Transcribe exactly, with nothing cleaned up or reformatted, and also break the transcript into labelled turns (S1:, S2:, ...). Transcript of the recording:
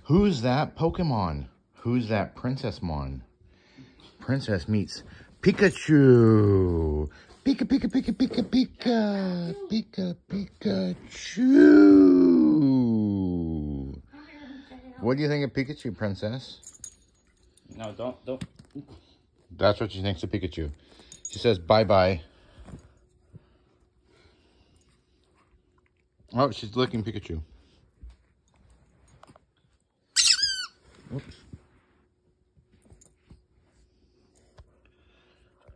S1: Who's that Pokemon? Who's that Princess Mon? Princess meets Pikachu. Pika, Pika, Pika, Pika, Pika. Pika, Pikachu. What do you think of Pikachu, Princess?
S2: No, don't, don't.
S1: That's what she thinks of Pikachu. She says bye-bye. Oh, she's licking Pikachu. Oops.